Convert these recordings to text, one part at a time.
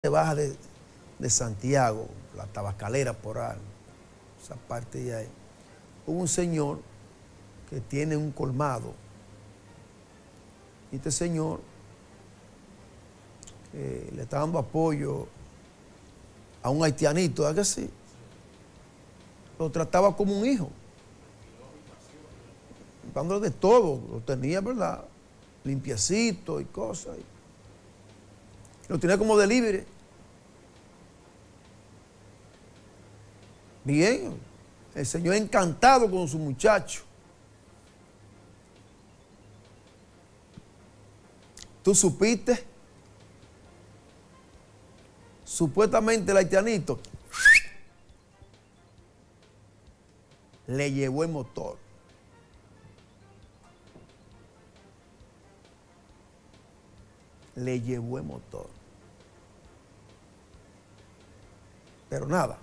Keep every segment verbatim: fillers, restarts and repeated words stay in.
baja de, de Santiago, la Tabacalera por ahí, esa parte de ahí, hubo un señor que tiene un colmado. Y este señor eh, le está dando apoyo a un haitianito, ¿verdad que sí? Lo trataba como un hijo, dándole de todo, lo tenía, ¿verdad? Limpiecito y cosas. Lo tenía como delivery. Bien, el señor encantado con su muchacho. ¿Tú supiste? Supuestamente el haitianito le llevó el motor. Le llevó el motor. Pero nada.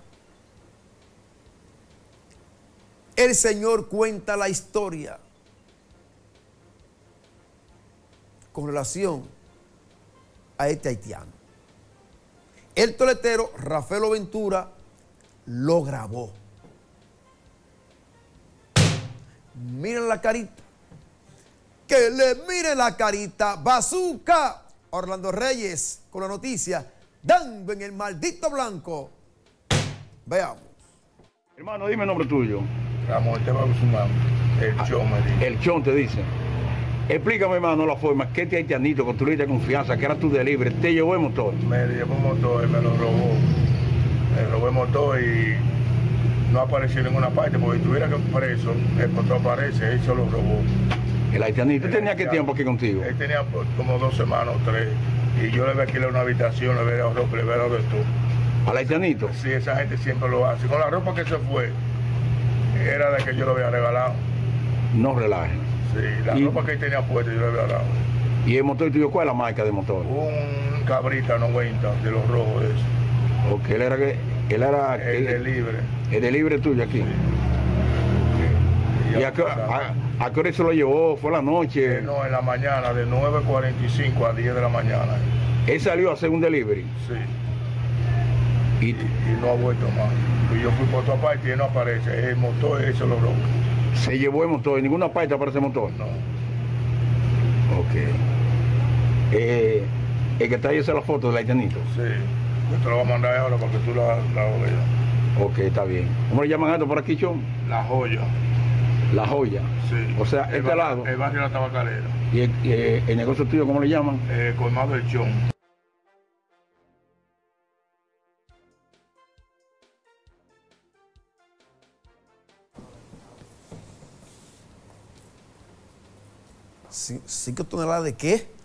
El Señor cuenta la historia con relación a este haitiano. El toletero Rafael Ventura lo grabó. Miren la carita. Que le miren la carita. Bazooka. Orlando Reyes con la noticia. Dando en el maldito blanco. Veamos. Hermano, dime el nombre tuyo. Ramón Esteban Guzmán, el Chon me dice. El Chon te dice. Explícame, hermano, la forma que este haitianito con tu lista de confianza, que era tu delivery, te llevó el motor. Me llevó el motor, me lo robó. Me robó el motor y no apareció en ninguna parte, porque si tuviera que preso, el motor aparece, él se lo robó. El haitianito, ¿tú tenías qué haitiano, tiempo aquí contigo? Él tenía como dos semanas o tres, y yo le había alquilado una habitación, le había dado ropa, le había dado de todo. ¿Al haitianito? Sí, esa gente siempre lo hace. Con la ropa que se fue, era de que yo lo había regalado. No relajes. Sí, la y, ropa que él tenía puesta yo le había dado. ¿Y el motor tuyo cuál es la marca de motor? Un Cabrita noventa de los rojos de eso. Ok, él era que él era el de libre. El de libre tuyo aquí. Sí. ¿Y, ¿Y a, qué, a, a qué hora se lo llevó? ¿Fue la noche? Eh, no, en la mañana, de nueve cuarenta y cinco a diez de la mañana. ¿Él salió a hacer un delivery? Sí. Y, y, y no ha vuelto más. Y yo fui por otra parte y él no aparece. El motor, eso lo robó. ¿Se llevó el motor? ¿En ninguna parte aparece el motor? No. Ok. Eh, ¿El que está ahí esa es la foto del haitianito? Sí. Yo te lo voy a mandar ahora para que tú la, la veas. Ok, está bien. ¿Cómo le llaman esto por aquí, Chon? La Joya. La Joya. Sí. O sea, el este lado. El barrio de la Tabacalera. ¿Y el, eh, el negocio tuyo cómo le llaman? Eh, Colmado del Chon. ¿Cinco toneladas de qué?